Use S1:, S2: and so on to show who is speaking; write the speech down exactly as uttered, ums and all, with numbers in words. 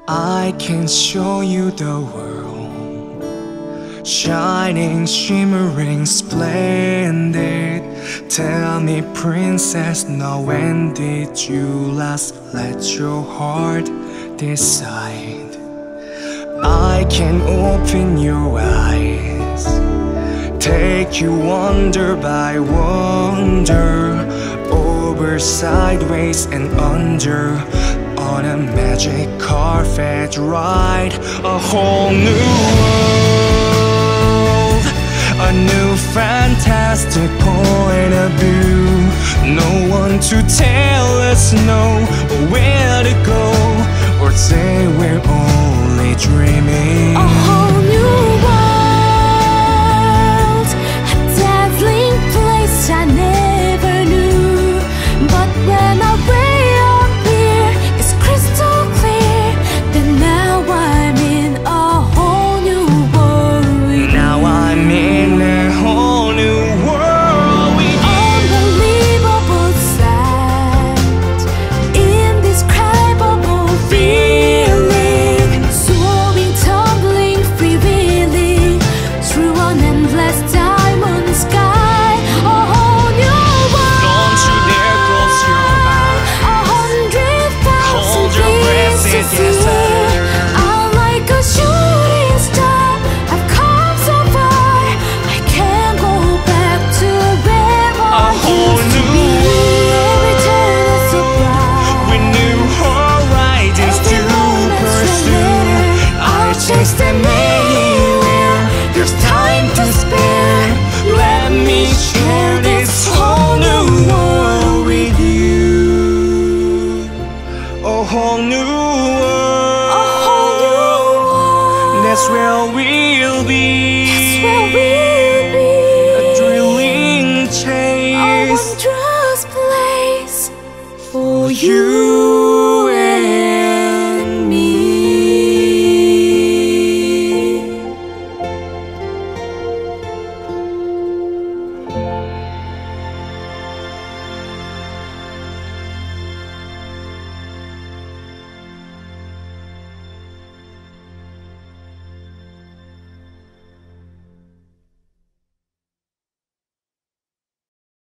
S1: I can show you the world, shining, shimmering, splendid. Tell me, princess, now when did you last let your heart decide? I can open your eyes, take you wonder by wonder, over, sideways and under, on a magic carpet ride. A whole new world, a new fantastic point of view. No one to tell us no, or where to go, or say we're only dreaming.
S2: A whole new world, a dazzling place I never knew. But when I way up here, it's crystal clear that now I'm in a whole new world.
S1: Now I'm in a whole new world with you.
S2: Unbelievable sight, indescribable feeling, soaring, tumbling, freewheeling through an endless diamond sky. A whole new world.
S1: Don't you dare close your eyes.
S2: A hundred thousand
S1: Hold your breath,
S2: things to
S1: it gets
S2: see.
S1: better.
S2: I'm like a shooting star, I've come so far, I can't go back to where I
S1: A whole
S2: used to
S1: new
S2: be.
S1: world,
S2: Every turn is so bright,
S1: with new horizons to
S2: every moment's
S1: pursue.
S2: better.
S1: I chase them anywhere, there's time to spare. Let me share this whole new world with you. A whole new world,
S2: A whole new world,
S1: that's where we'll be.
S2: that's where we'll be.
S1: A thrilling
S2: A
S1: chase
S2: wondrous place for
S1: you.